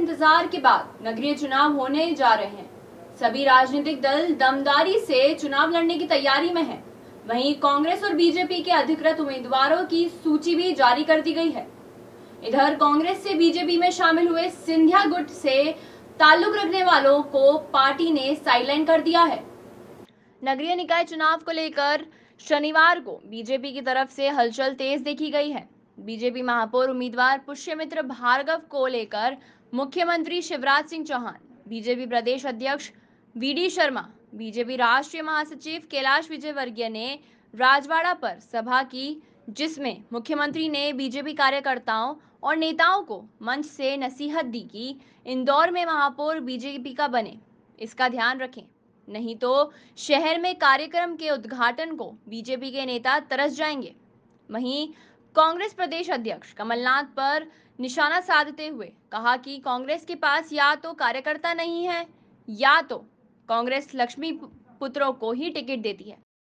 इंतजार के बाद नगरीय चुनाव होने जा रहे हैं। सभी राजनीतिक दल दमदारी से चुनाव लड़ने की तैयारी में हैं। वहीं कांग्रेस और बीजेपी के अधिकृत उम्मीदवारों की सूची भी जारी कर दी गई है। इधर कांग्रेस से बीजेपी में शामिल हुए सिंधिया गुट से ताल्लुक रखने वालों को पार्टी ने साइडलाइन कर दिया है। नगरीय निकाय चुनाव को लेकर शनिवार को बीजेपी की तरफ से हलचल तेज देखी गई है। बीजेपी महापौर उम्मीदवार पुष्यमित्र भार्गव को लेकर मुख्यमंत्री शिवराज सिंह चौहान, बीजेपी प्रदेश अध्यक्ष वीडी शर्मा, बीजेपी राष्ट्रीय महासचिव कैलाश विजयवर्गीय ने राजवाड़ा पर सभा की, जिसमें मुख्यमंत्री ने बीजेपी कार्यकर्ताओं और नेताओं को मंच से नसीहत दी कि इंदौर में महापौर बीजेपी का बने, इसका ध्यान रखें, नहीं तो शहर में कार्यक्रम के उद्घाटन को बीजेपी के नेता तरस जाएंगे। वहीं कांग्रेस प्रदेश अध्यक्ष कमलनाथ पर निशाना साधते हुए कहा कि कांग्रेस के पास या तो कार्यकर्ता नहीं है या तो कांग्रेस लक्ष्मी पुत्रों को ही टिकट देती है।